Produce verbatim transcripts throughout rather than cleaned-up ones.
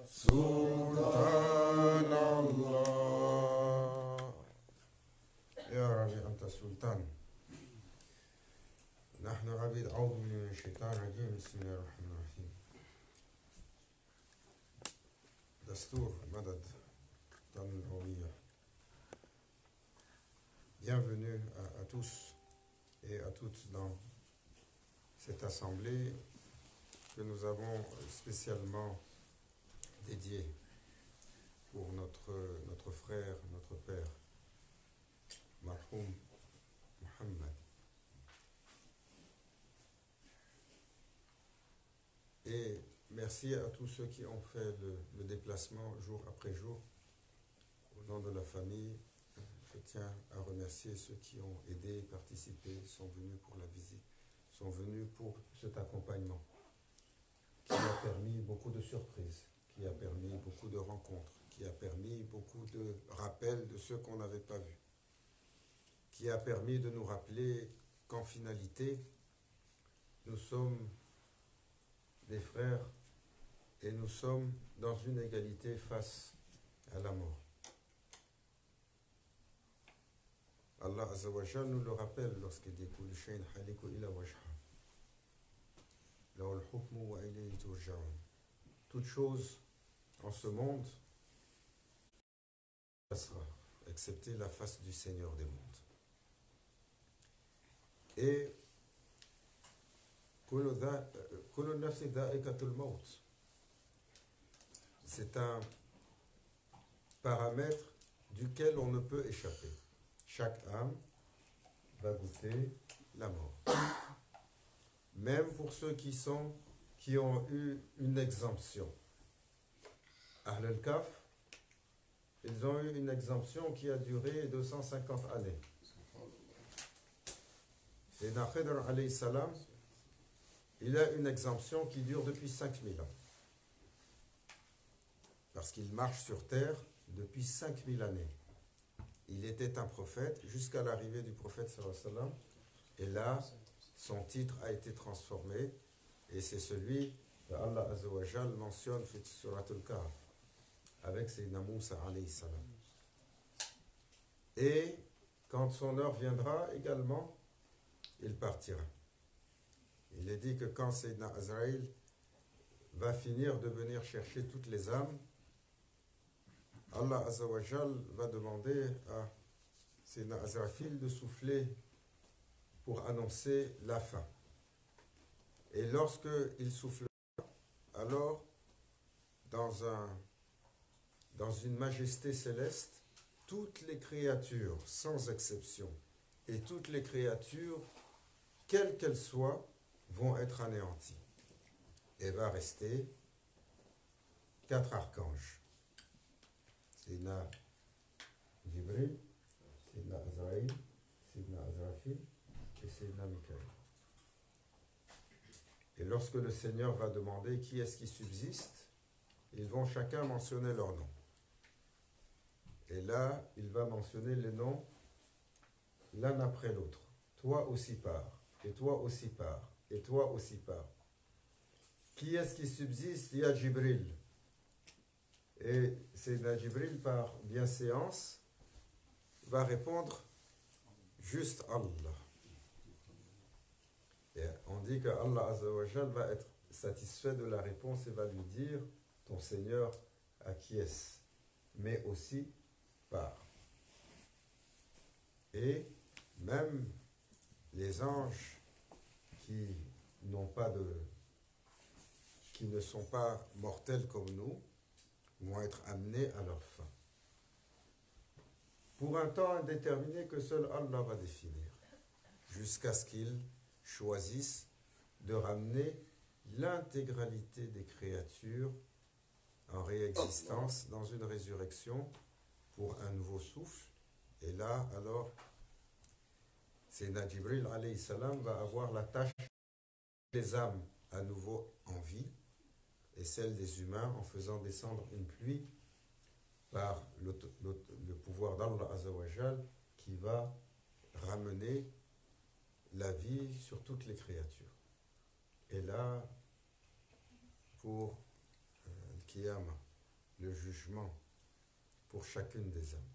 سلطان الله يا ربي أنت السلطان نحن عبيد أعوذ بالله من الشيطان الرجيم بسم الله الرحمن الرحيم دستور مدد dans l'Oria. Bienvenue à, à tous et à toutes dans cette assemblée que nous avons spécialement dédiée pour notre, notre frère, notre père, Marhoum Mohammed. Et merci à tous ceux qui ont fait le, le déplacement jour après jour. Au nom de la famille, je tiens à remercier ceux qui ont aidé, participé, sont venus pour la visite, sont venus pour cet accompagnement qui a permis beaucoup de surprises, qui a permis beaucoup de rencontres, qui a permis beaucoup de rappels de ceux qu'on n'avait pas vus, qui a permis de nous rappeler qu'en finalité, nous sommes des frères et nous sommes dans une égalité face à la mort. Allah Azza wa Jal nous le rappelle lorsqu'il dit Kullu shay'in haliku ila wajha. Lahu al-hukmu wa ilayhi turja'un. Toute chose en ce monde passera, excepté la face du Seigneur des mondes. Et Kullu nafsin dha'iqatul maut. C'est un paramètre duquel on ne peut échapper. Chaque âme va goûter la mort. Même pour ceux qui sont, qui ont eu une exemption. Ahl al-Kaf, ils ont eu une exemption qui a duré deux cent cinquante années. Et Khidr alayhi salam, il a une exemption qui dure depuis cinq mille ans. Parce qu'il marche sur terre depuis cinq mille années. Il était un prophète jusqu'à l'arrivée du prophète sallallahu alayhi wa sallam. Et là, son titre a été transformé. Et c'est celui que Allah Azza wa Jal mentionne sur Al-Kahf avec Sayyidina Moussa alayhi salam. Et quand son heure viendra également, il partira. Il est dit que quand Sayyidina Azraïl va finir de venir chercher toutes les âmes, Allah Azza wa Jal va demander à Sayyidina Azrafil de souffler pour annoncer la fin. Et lorsque il soufflera, alors dans, un, dans une majesté céleste, toutes les créatures, sans exception, et toutes les créatures, quelles qu'elles soient, vont être anéanties. Et va rester quatre archanges. Sayyidina Jibril, Sayyidina Azraïl, Sayyidina Azrafil et Sayyidina Mikaël. Et lorsque le Seigneur va demander qui est-ce qui subsiste, ils vont chacun mentionner leur nom. Et là, il va mentionner les noms l'un après l'autre. Toi aussi pars, et toi aussi pars, et toi aussi pars. Qui est-ce qui subsiste? Il y a Jibril. Et Sayyidina Jibril, par bienséance, va répondre juste Allah. Et on dit que Allah Azza wa Jal va être satisfait de la réponse et va lui dire ton Seigneur acquiesce, mais aussi part. Et même les anges qui n'ont pas de, qui ne sont pas mortels comme nous, vont être amenés à leur fin. Pour un temps indéterminé que seul Allah va définir, jusqu'à ce qu'il choisisse de ramener l'intégralité des créatures en réexistence dans une résurrection pour un nouveau souffle. Et là, alors, Sayyidina Jibril alayhi salam va avoir la tâche des âmes à nouveau en vie et celle des humains en faisant descendre une pluie par le, le, le pouvoir d'Allah Azza wa Jal qui va ramener la vie sur toutes les créatures. Et là, pour euh, le Qiyamah, le jugement pour chacune des âmes.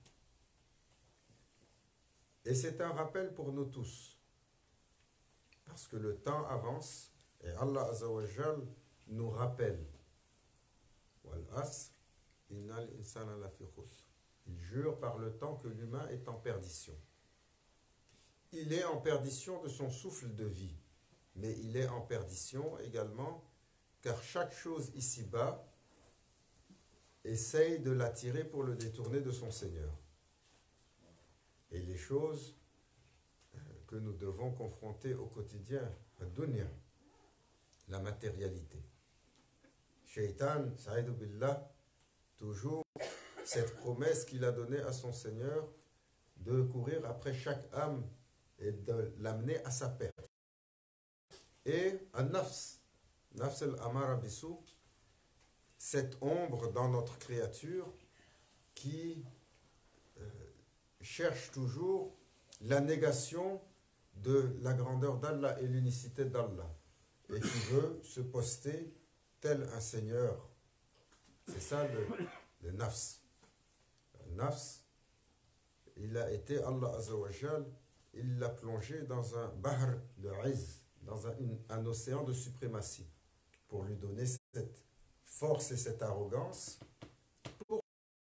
Et c'est un rappel pour nous tous, parce que le temps avance et Allah Azza wa Jal nous rappelle. Wal asr, innal insana lafi khusr. Il jure par le temps que l'humain est en perdition. Il est en perdition de son souffle de vie, mais il est en perdition également car chaque chose ici-bas essaye de l'attirer pour le détourner de son Seigneur. Et les choses que nous devons confronter au quotidien, la dunya, la matérialité. Shaitan, Sa'idou Billah, toujours cette promesse qu'il a donnée à son Seigneur de courir après chaque âme et de l'amener à sa perte. Et un nafs, nafs al-amara bisou, cette ombre dans notre créature qui euh, cherche toujours la négation de la grandeur d'Allah et l'unicité d'Allah et qui veut se poster tel un seigneur. C'est ça le, le nafs. Le nafs, il a été, Allah Azza wa Jal, il l'a plongé dans un bahr de izz, dans un, une, un océan de suprématie, pour lui donner cette force et cette arrogance. Pour...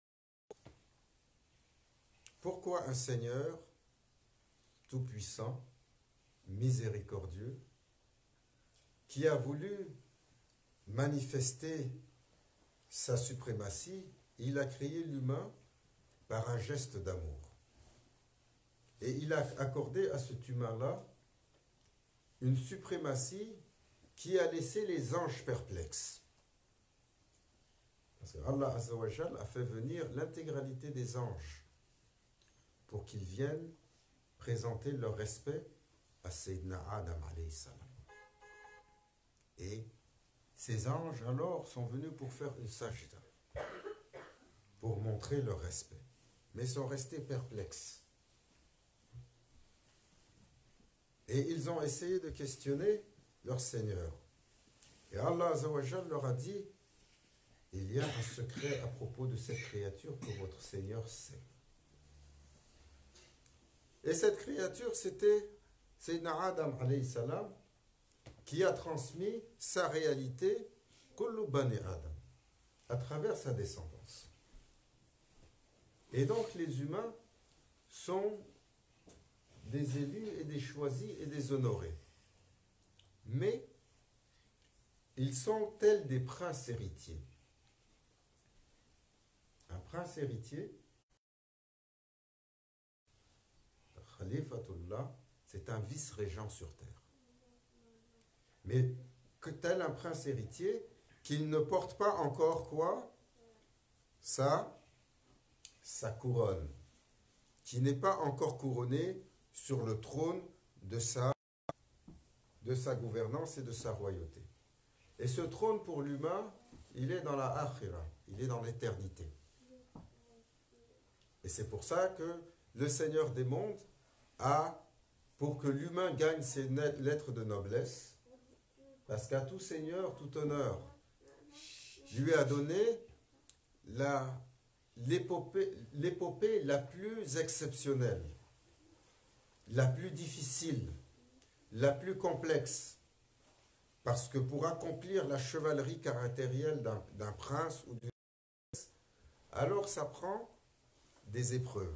Pourquoi un Seigneur tout-puissant, miséricordieux, qui a voulu manifester sa suprématie, il a créé l'humain par un geste d'amour. Et il a accordé à cet humain-là une suprématie qui a laissé les anges perplexes. Parce que Allah Azza wa Jal a fait venir l'intégralité des anges pour qu'ils viennent présenter leur respect à Sayyidina Adam alayhi salam. Et ces anges alors sont venus pour faire une sajda, pour montrer leur respect, mais sont restés perplexes. Et ils ont essayé de questionner leur Seigneur. Et Allah Azza wa Jal leur a dit, il y a un secret à propos de cette créature que votre Seigneur sait. Et cette créature, c'était Sayyidina Adam alayhi salam, qui a transmis sa réalité kullu bani Adam, à travers sa descendance. Et donc les humains sont des élus et des choisis et des honorés. Mais ils sont tels des princes héritiers. Un prince héritier, Khalifatullah, c'est un vice-régent sur terre. Mais que tel un prince héritier qu'il ne porte pas encore quoi? Sa, sa couronne, qui n'est pas encore couronné sur le trône de sa, de sa gouvernance et de sa royauté. Et ce trône pour l'humain, il est dans la akhira, il est dans l'éternité. Et c'est pour ça que le Seigneur des mondes a, pour que l'humain gagne ses lettres de noblesse, parce qu'à tout seigneur, tout honneur, lui a donné la, l'épopée, l'épopée la plus exceptionnelle, la plus difficile, la plus complexe. Parce que pour accomplir la chevalerie caractérielle d'un, d'un prince ou d'une princesse, alors ça prend des épreuves.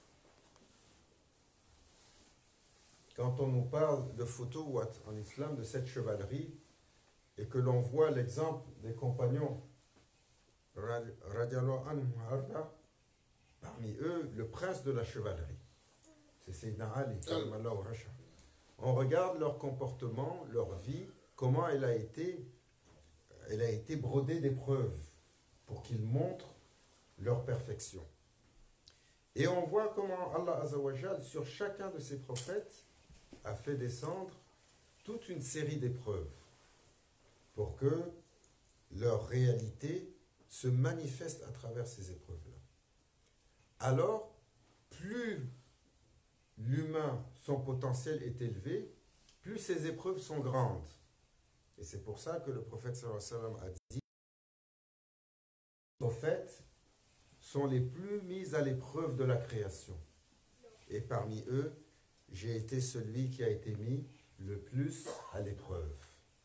Quand on nous parle de photos en islam de cette chevalerie et que l'on voit l'exemple des compagnons, radiallahu anhum, parmi eux, le prince de la chevalerie, c'est Sayyidina Ali, on regarde leur comportement, leur vie, comment elle a été, elle a été brodée d'épreuves pour qu'ils montrent leur perfection. Et on voit comment Allah Azza wa Jal, sur chacun de ses prophètes, a fait descendre toute une série d'épreuves pour que leur réalité se manifeste à travers ces épreuves-là. Alors, plus l'humain, son potentiel est élevé, plus ces épreuves sont grandes. Et c'est pour ça que le prophète sallallahu alayhi wa sallam a dit prophètes sont les plus mis à l'épreuve de la création. Et parmi eux, j'ai été celui qui a été mis le plus à l'épreuve.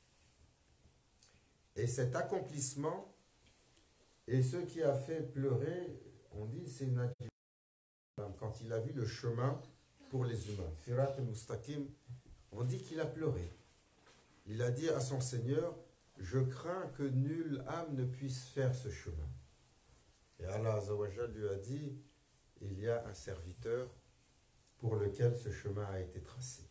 Et cet accomplissement, et ce qui a fait pleurer, on dit, c'est Najib, quand il a vu le chemin pour les humains. Sirat al-Mustaqim, on dit qu'il a pleuré. Il a dit à son Seigneur, je crains que nulle âme ne puisse faire ce chemin. Et Allah Azza wa Jal lui a dit, il y a un serviteur pour lequel ce chemin a été tracé.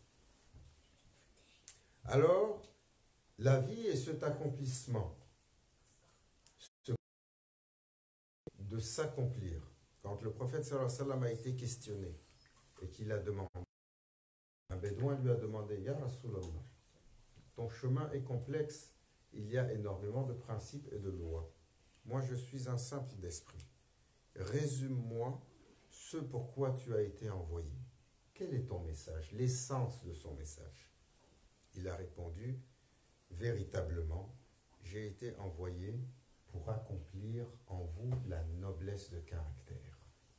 Alors, la vie est cet accomplissement, ce de s'accomplir. Quand le prophète sallallahu alayhi wa sallam a été questionné et qu'il a demandé, un bédouin lui a demandé, Ya Rasulallah, ton chemin est complexe, il y a énormément de principes et de lois. Moi, je suis un simple d'esprit. Résume-moi ce pourquoi tu as été envoyé. Quel est ton message, l'essence de son message? Il a répondu, véritablement, j'ai été envoyé pour accomplir en vous la noblesse de caractère.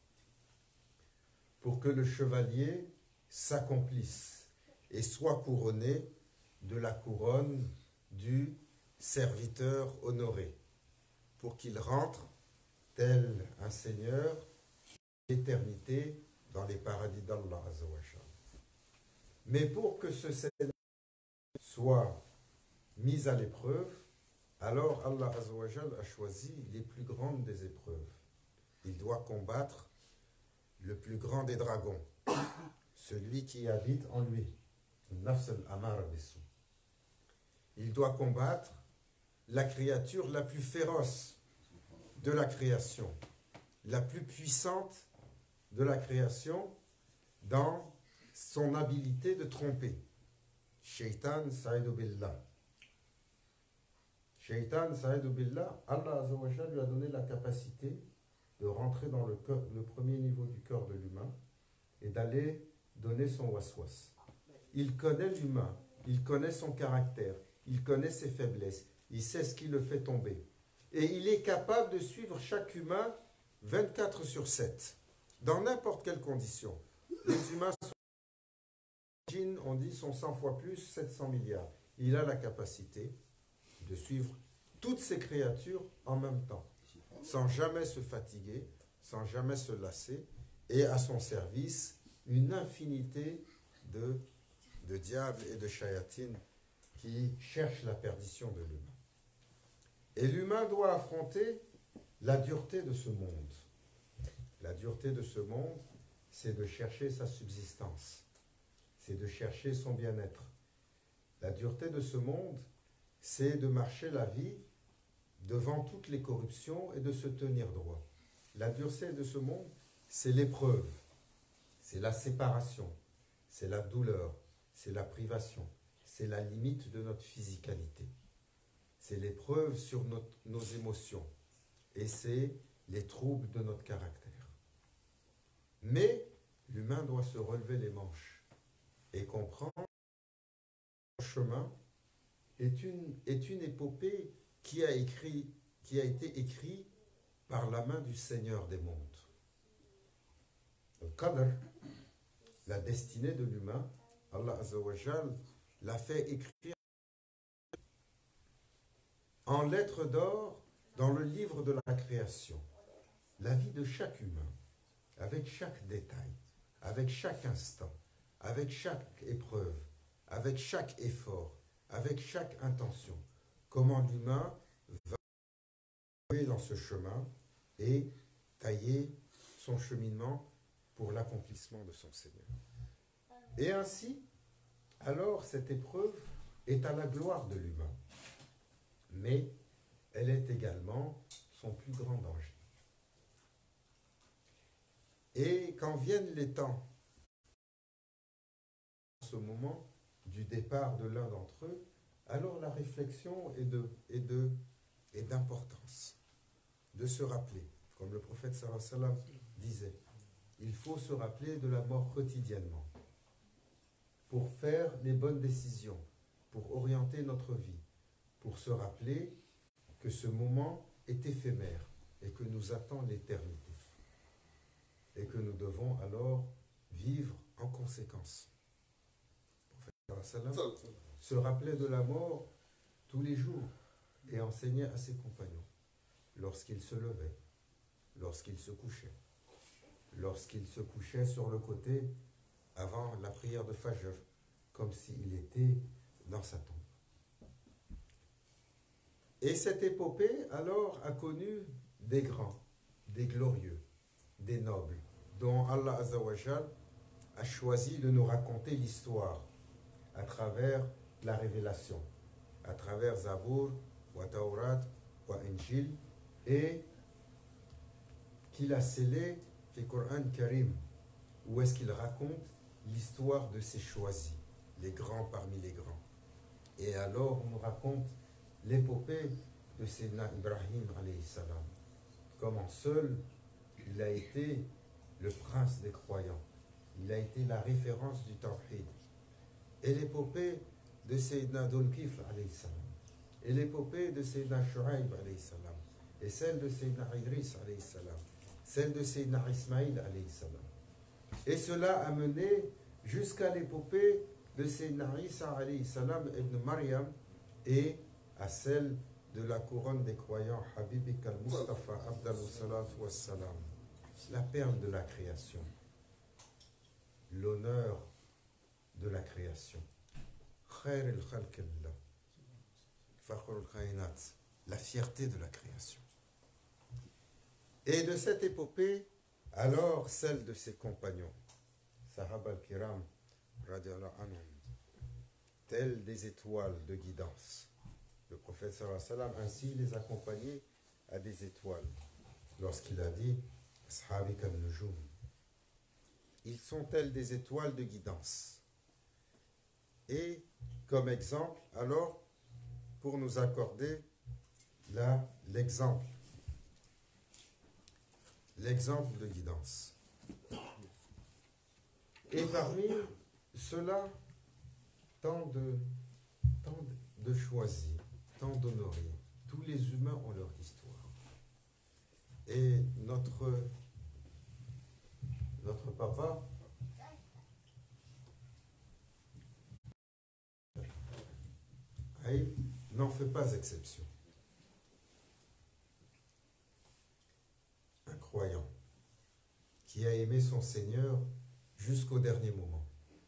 Pour que le chevalier s'accomplisse et soit couronné de la couronne du serviteur honoré, pour qu'il rentre, tel un seigneur, l'éternité dans les paradis d'Allah Azza wa Jal. Mais pour que ce seigneur soit mis à l'épreuve, alors Allah Azza wa Jal a choisi les plus grandes des épreuves. Il doit combattre le plus grand des dragons, celui qui habite en lui, Nafs al-Amara bisu. Il doit combattre la créature la plus féroce de la création, la plus puissante de la création dans son habilité de tromper. Shaitan Sa'idou Billah. Shaitan Sa'idou Billah, Allah Azza wa Jal lui a donné la capacité de rentrer dans le, cœur, le premier niveau du cœur de l'humain et d'aller donner son waswas. Il connaît l'humain, il connaît son caractère, il connaît ses faiblesses, il sait ce qui le fait tomber. Et il est capable de suivre chaque humain vingt-quatre sur sept, dans n'importe quelle condition. Les humains sont, on dit, sont cent fois plus, sept cents milliards. Il a la capacité de suivre toutes ces créatures en même temps, sans jamais se fatiguer, sans jamais se lasser, et à son service, une infinité de, de diables et de shayatines qui cherchent la perdition de l'humain. Et l'humain doit affronter la dureté de ce monde. La dureté de ce monde, c'est de chercher sa subsistance, c'est de chercher son bien-être. La dureté de ce monde, c'est de marcher la vie devant toutes les corruptions et de se tenir droit. La dureté de ce monde, c'est l'épreuve, c'est la séparation, c'est la douleur, c'est la privation, c'est la limite de notre physicalité. C'est l'épreuve sur notre, nos émotions et c'est les troubles de notre caractère. Mais l'humain doit se relever les manches et comprendre que le chemin est une, est une épopée qui a, écrit, qui a été écrite par la main du Seigneur des mondes. Le Qadr, la destinée de l'humain, Allah Azza wa Jal l'a fait écrire en lettres d'or dans le livre de la création. La vie de chaque humain, avec chaque détail, avec chaque instant, avec chaque épreuve, avec chaque effort, avec chaque intention. Comment l'humain va aller dans ce chemin et tailler son cheminement pour l'accomplissement de son Seigneur. Et ainsi, alors cette épreuve est à la gloire de l'humain, mais elle est également son plus grand danger. Et quand viennent les temps, ce moment du départ de l'un d'entre eux, alors la réflexion est de, est de, est d'importance, de se rappeler, comme le prophète sallallahu alayhi wa sallam disait, il faut se rappeler de la mort quotidiennement pour faire les bonnes décisions, pour orienter notre vie, pour se rappeler que ce moment est éphémère et que nous attend l'éternité. Et que nous devons alors vivre en conséquence. Le prophète se rappelait de la mort tous les jours et enseignait à ses compagnons lorsqu'il se levait, lorsqu'il se couchait, lorsqu'il se couchait sur le côté avant la prière de Fajr, comme s'il était dans sa tombe. Et cette épopée, alors, a connu des grands, des glorieux, des nobles, dont Allah Azzawajal a choisi de nous raconter l'histoire à travers la révélation, à travers Zabour, wa Taurat, wa Injil, et qu'il a scellé le Coran Karim, où est-ce qu'il raconte l'histoire de ses choisis, les grands parmi les grands. Et alors on nous raconte l'épopée de Sayyidina Ibrahim alayhi salam, comment seul il a été le prince des croyants, il a été la référence du Tawhid. Et l'épopée de Sayyidina Dhul-Kifl alayhi salam, et l'épopée de Sayyidina Shu'aib alayhi salam, et celle de Sayyidina Idris alayhi salam, celle de Sayyidina Ismaïl alayhi salam. Et cela a mené jusqu'à l'épopée de Sayyidina Isa alayhi salam ibn Maryam et à celle de la couronne des croyants Habibik al-Mustafa abdallah salatu wassalam, la perle de la création, l'honneur de la création, Khair al-Khalqillah, Fakhr al-Khainat, la fierté de la création. Et de cette épopée, alors celle de ses compagnons, Sahaba al-Kiram, radiallahu anhum, tels des étoiles de guidance. Le prophète sallallahu alayhi wa sallam ainsi les accompagnait à des étoiles. Lorsqu'il a dit, Ashabika al-Nujum, ils sont tels des étoiles de guidance. Et comme exemple, alors, pour nous accorder là l'exemple, l'exemple de guidance. Et parmi ceux-là, tant de, tant de choisis, tant d'honorés, tous les humains ont leur histoire. Et notre, notre papa, n'en fait pas exception. Un croyant qui a aimé son Seigneur jusqu'au dernier moment,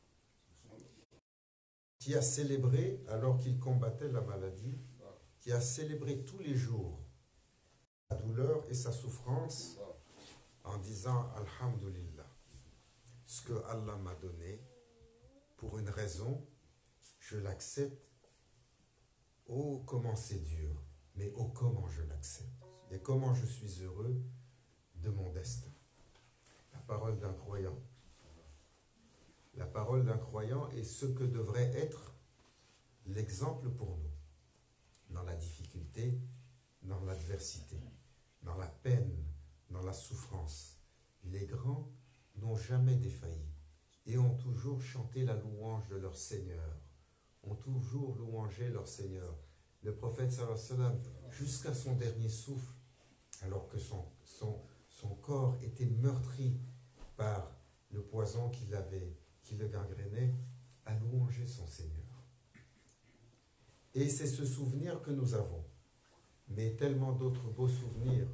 qui a célébré alors qu'il combattait la maladie, qui a célébré tous les jours sa douleur et sa souffrance en disant Alhamdulillah, ce que Allah m'a donné pour une raison, je l'accepte. Oh, comment c'est dur, mais oh, comment je l'accepte. Et comment je suis heureux de mon destin. La parole d'un croyant. La parole d'un croyant est ce que devrait être l'exemple pour nous. Dans la difficulté, dans l'adversité, dans la peine, dans la souffrance. Les grands n'ont jamais défailli et ont toujours chanté la louange de leur Seigneur. Ont toujours louangé leur Seigneur. Le prophète sallallahu alayhi wa sallam, jusqu'à son dernier souffle, alors que son, son, son corps était meurtri par le poison qu'il avait, qui le gangrénait, a louangé son Seigneur. Et c'est ce souvenir que nous avons, mais tellement d'autres beaux souvenirs.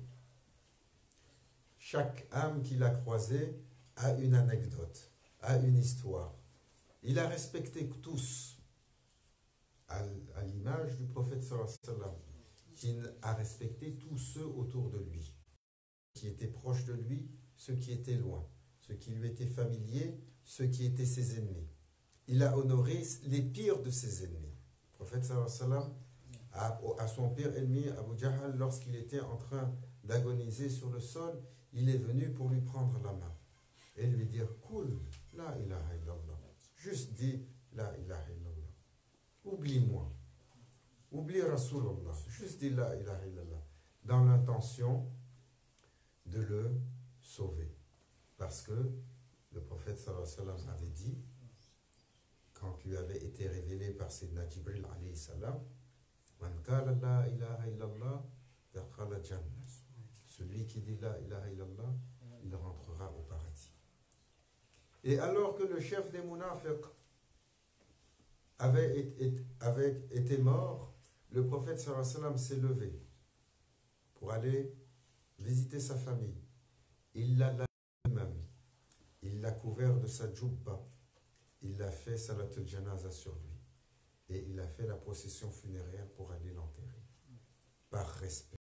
Chaque âme qu'il a croisée a une anecdote, a une histoire. Il a respecté tous, à, à l'image du prophète sallallahu alayhi wa sallam, qui a respecté tous ceux autour de lui, qui étaient proches de lui, ceux qui étaient loin, ceux qui lui étaient familiers, ceux qui étaient ses ennemis. Il a honoré les pires de ses ennemis. Le prophète sallallahu alayhi wa sallam, à, à son pire ennemi, Abu Jahl, lorsqu'il était en train d'agoniser sur le sol, il est venu pour lui prendre la main et lui dire « Cool, la ilaha illallah ». Juste dis « La ilaha illallah ». Oublie-moi. Oublie Rasulullah. Juste dis « La ilaha illallah » dans l'intention de le sauver. Parce que le prophète sallallahu alayhi wa sallam avait dit, quand lui avait été révélé par Sayyidina Jibril alayhi salam, Man qala la ilaha illallah dakhala jannah. Celui qui dit La ilaha illallah, il rentrera au paradis. Et alors que le chef des munafiq avait été, avait été mort, le prophète sallallahu alayhi wa sallam s'est levé pour aller visiter sa famille. Il l'a lavé lui-même, il l'a couvert de sa djoubba, il a fait salatul janaza sur lui et il a fait la procession funéraire pour aller l'enterrer, par respect.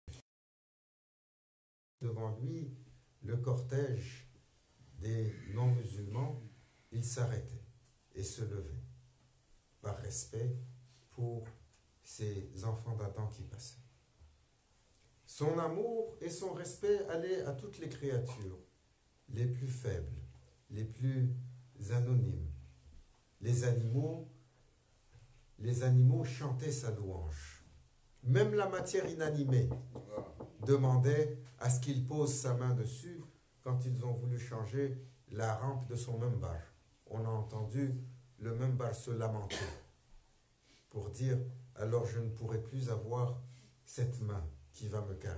Devant lui, le cortège des non-musulmans, il s'arrêtait et se levait, par respect pour ces enfants d'Adam qui passaient. Son amour et son respect allaient à toutes les créatures, les plus faibles, les plus anonymes. Les animaux, les animaux chantaient sa louange. Même la matière inanimée demandait à ce qu'il pose sa main dessus quand ils ont voulu changer la rampe de son membar. On a entendu le membar se lamenter pour dire « alors je ne pourrai plus avoir cette main qui va me caresser ».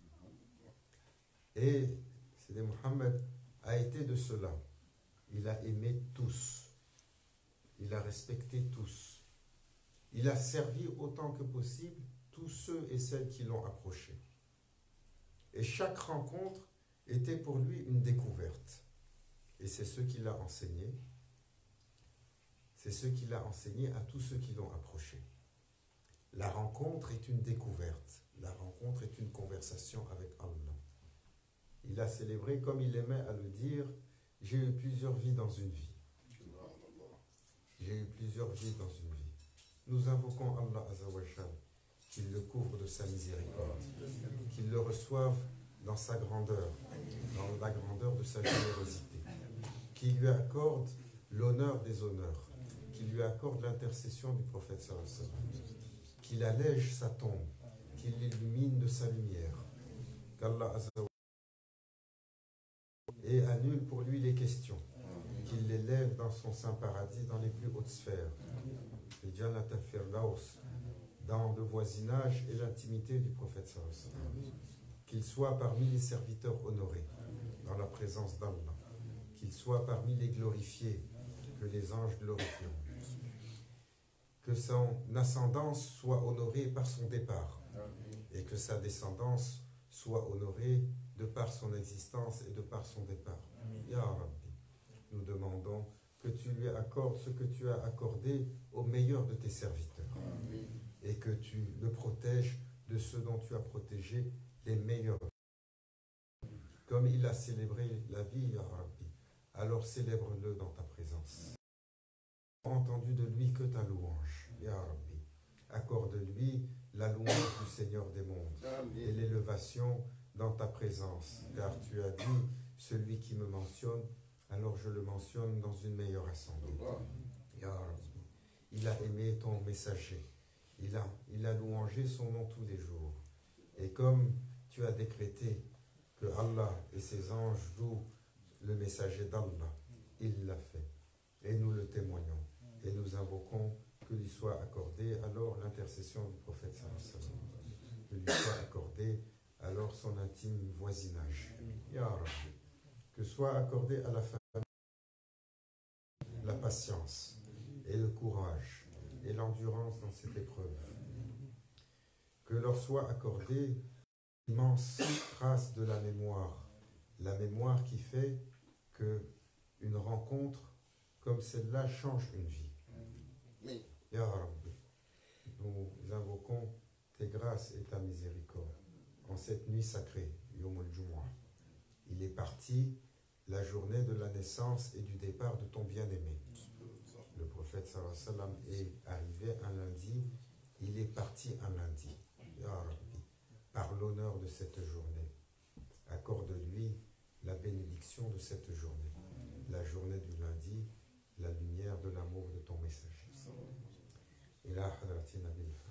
Et Sidi Mohammed a été de cela. Il a aimé tous. Il a respecté tous. Il a servi autant que possible tous ceux et celles qui l'ont approché. Et chaque rencontre était pour lui une découverte. Et c'est ce qu'il a enseigné. C'est ce qu'il a enseigné à tous ceux qui l'ont approché. La rencontre est une découverte. La rencontre est une conversation avec Allah. Il a célébré, comme il aimait à le dire, « J'ai eu plusieurs vies dans une vie. » J'ai eu plusieurs vies dans une vie. Nous invoquons Allah Azzawajal, qu'il le couvre de sa miséricorde, qu'il le reçoive dans sa grandeur, dans la grandeur de sa générosité, qu'il lui accorde l'honneur des honneurs, qu'il lui accorde l'intercession du prophète sallallahu alayhi wa sallam, qu'il allège sa tombe, qu'il l'illumine de sa lumière, qu'Allah Azzawajal et annule pour lui les questions, qu'il l'élève dans son saint paradis, dans les plus hautes sphères, le Jannat al-Firdaus, dans le voisinage et l'intimité du prophète sallallahu alayhi wa sallam. Qu'il soit parmi les serviteurs honorés, dans la présence d'Allah, qu'il soit parmi les glorifiés, que les anges glorifient, que son ascendance soit honorée par son départ, et que sa descendance soit honorée de par son existence et de par son départ. Ya Rabbi, nous demandons que tu lui accordes ce que tu as accordé au meilleur de tes serviteurs, et que tu le protèges de ceux dont tu as protégé les meilleurs. Comme il a célébré la vie, Ya Rabbi, alors célèbre-le dans ta présence. Entendu de lui que ta louange, Ya Rabbi. Accorde-lui la louange du Seigneur des mondes et l'élévation dans ta présence, car tu as dit, celui qui me mentionne, alors je le mentionne dans une meilleure assemblée. Ya Rabbi, il a aimé ton messager, il a, il a louangé son nom tous les jours. Et comme tu as décrété que Allah et ses anges louent le messager d'Allah, il l'a fait. Et nous le témoignons. Et nous invoquons que lui soit accordé alors l'intercession du prophète sallallahu alayhi wa sallam. Que lui soit accordé alors son intime voisinage. Ya Rabbi. Que soit accordé à la famille la patience et le courage et l'endurance dans cette épreuve. Que leur soit accordée l'immense trace de la mémoire, la mémoire qui fait que une rencontre comme celle-là change une vie. Ya Rabbi, nous invoquons tes grâces et ta miséricorde en cette nuit sacrée, Yom al-Jumu'ah. Il est parti la journée de la naissance et du départ de ton bien-aimé. Le prophète sallallahu alayhi wa sallam est arrivé un lundi, il est parti un lundi. Ya Rabbi, par l'honneur de cette journée, accorde-lui la bénédiction de cette journée, la journée du lundi, la lumière de l'amour de ton messager. Et là, Hadrati Nabil